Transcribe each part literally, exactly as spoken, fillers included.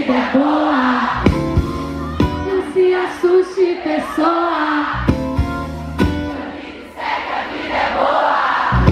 vida é boa. Não se assuste, pessoa. Segue, a vida é boa.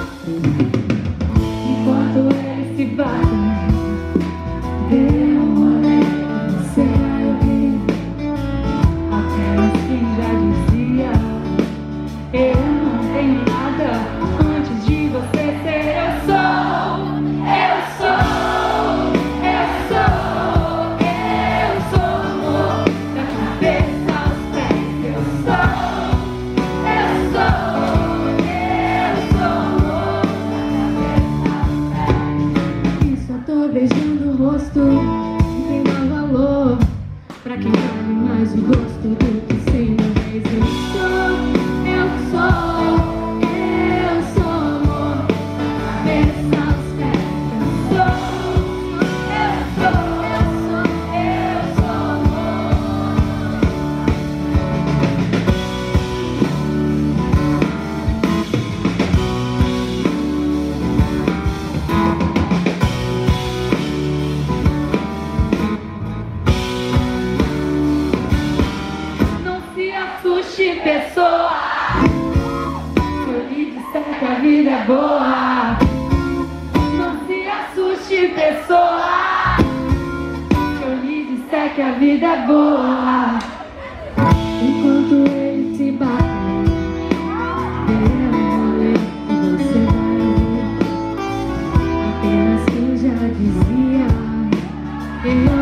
Enquanto eles se batem, dê um olé, você vai ouvir aquela que já dizia: eu não tenho nada antes de você ser. Eu sou, eu sou, eu sou, eu sou amor da cabeça aos pés. Eu sou, eu sou, eu sou amor da cabeça aos pés. E só tô beijando o rosto que tem mais valor pra quem sabe mais o gosto do que sem uma vez. Eu sou, eu sou, eu sou amor da cabeça aos pés. Eu sou, eu sou, eu sou, eu sou amor. Não se assuste, pessoa. Se eu lhe disser que a vida é boa. Não se assuste, pessoa. Se eu lhe disser que a vida é boa. Enquanto eles se batem, dê um rolê e você vai ouvir apenas que eu já dizia. Eu